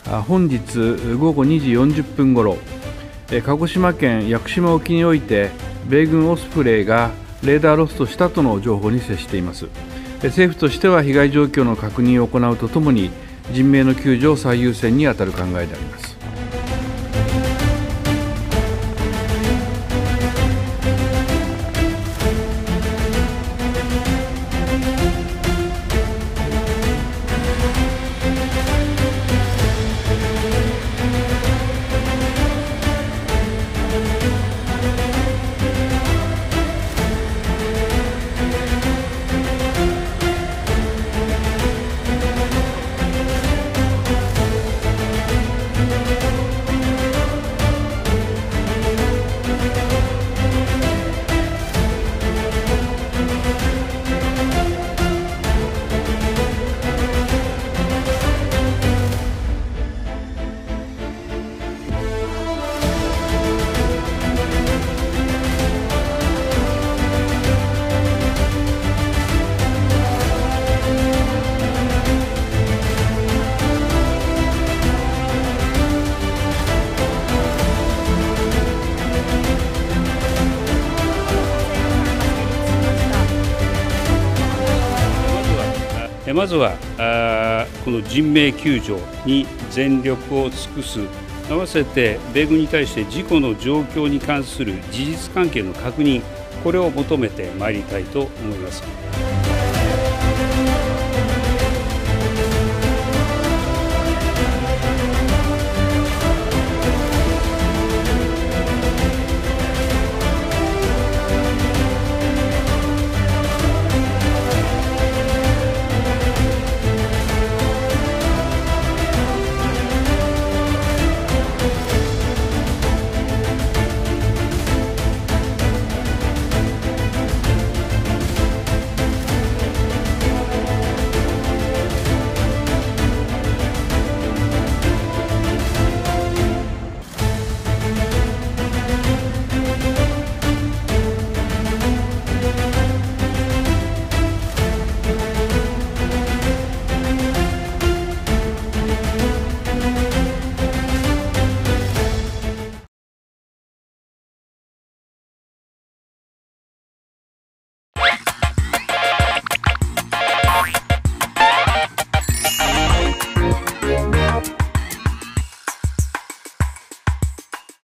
本日午後2時40分ごろ、鹿児島県屋久島沖において、米軍オスプレイがレーダーロストしたとの情報に接しています。政府としては被害状況の確認を行うとともに、人命の救助を最優先に当たる考えであります。 まずはこの人命救助に全力を尽くす、合わせて米軍に対して事故の状況に関する事実関係の確認、これを求めてまいりたいと思います。